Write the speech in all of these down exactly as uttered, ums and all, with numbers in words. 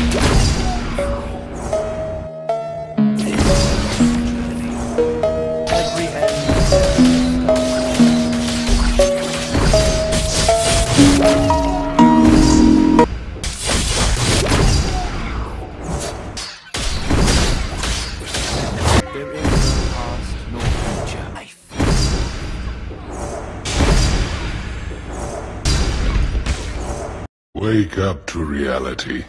Wake up to reality.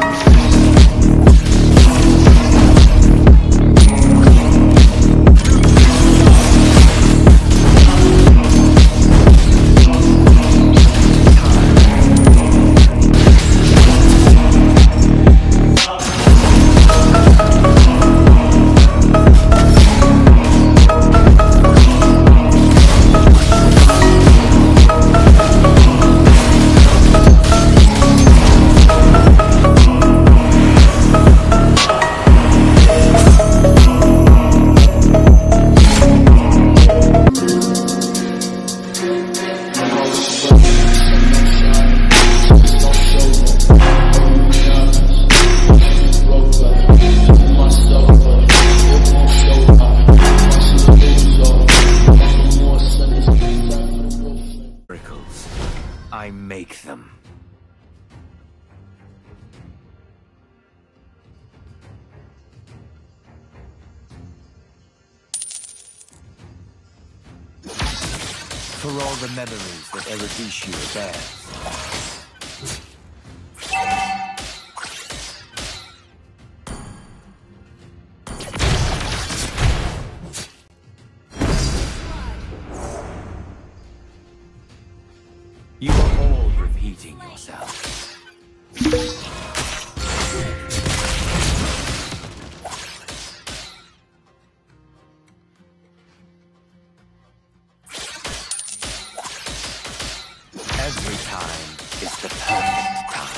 I make them. For all the memories that Eruditio bears. You are all repeating yourself. Every time is the perfect time.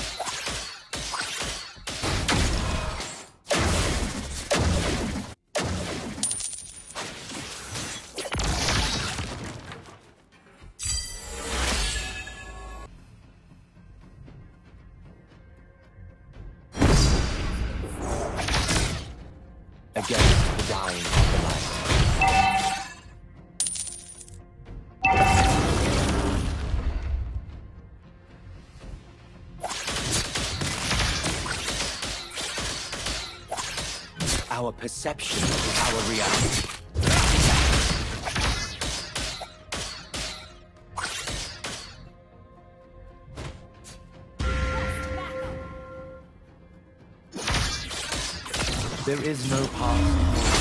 Against the dying of the light. Our perception is our reality. There is no past.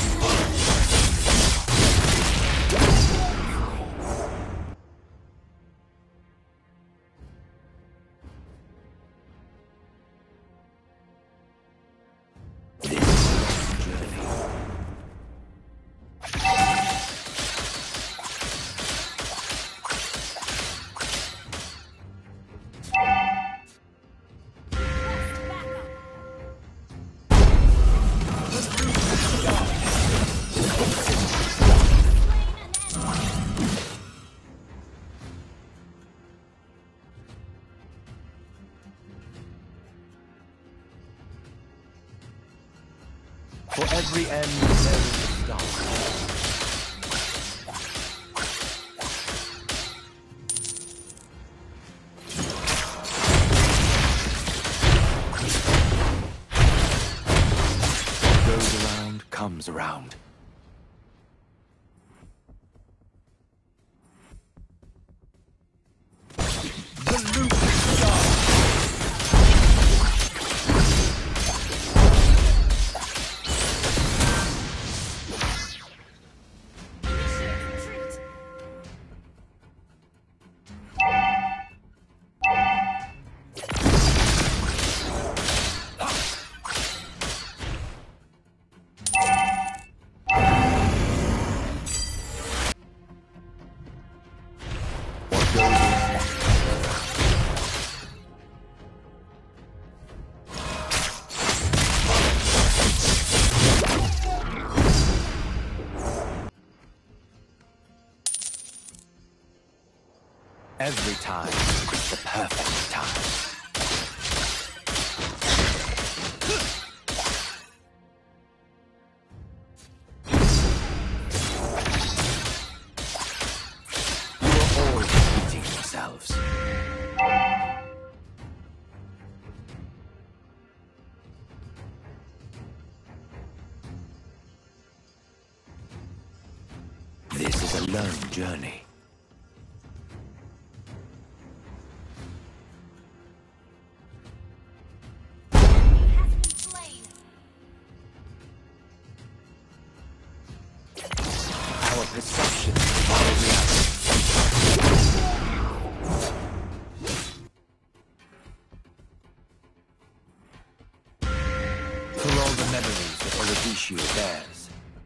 For every end, there is a start. What goes around, comes around. The loop starts. Every time is the perfect time. lone journey. Our perception of our reality. For all the memories that Eruditio bears.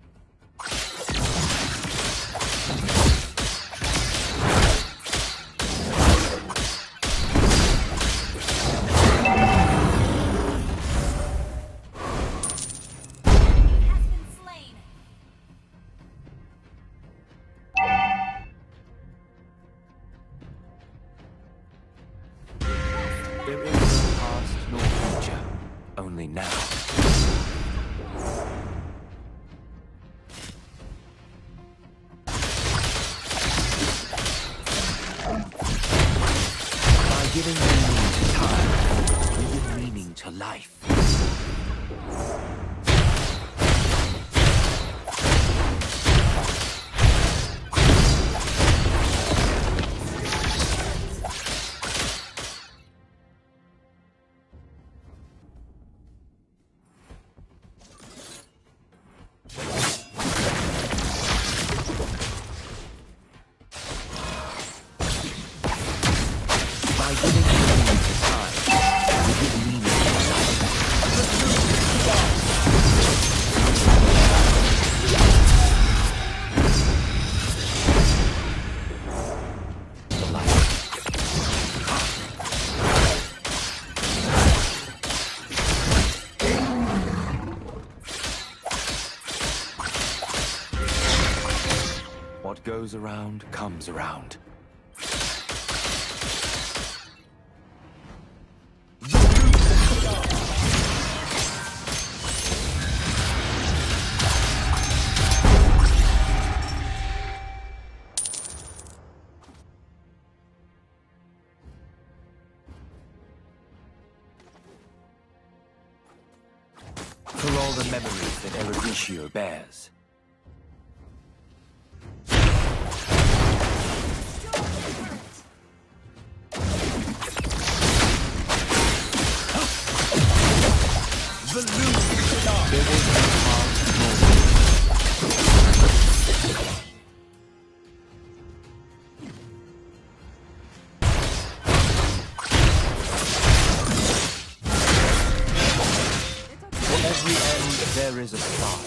There is no past nor future, only now. By giving meaning to time, we give meaning to life. By giving meaning to time, we give meaning to life. The life. What goes around comes around. For all the memories that Eruditio bears. The loose star. There is no past nor for every end there is a start.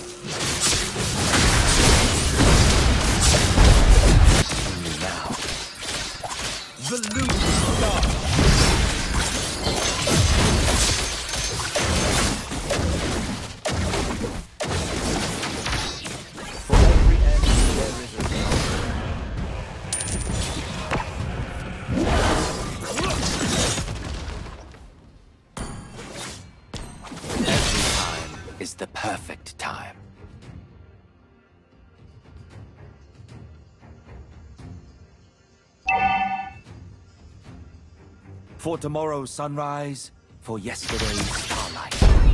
Only now. The loose star. Is the perfect time. For tomorrow's sunrise, for yesterday's starlight.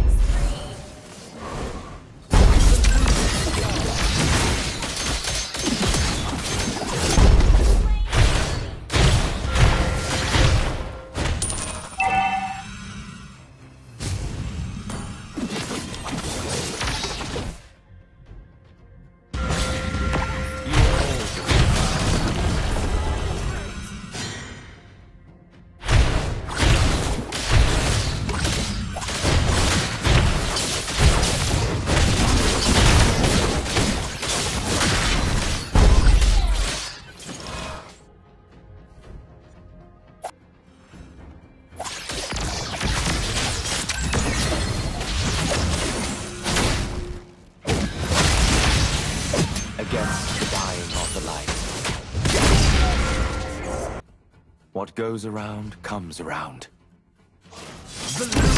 Against the dying of the light. What goes around comes around. The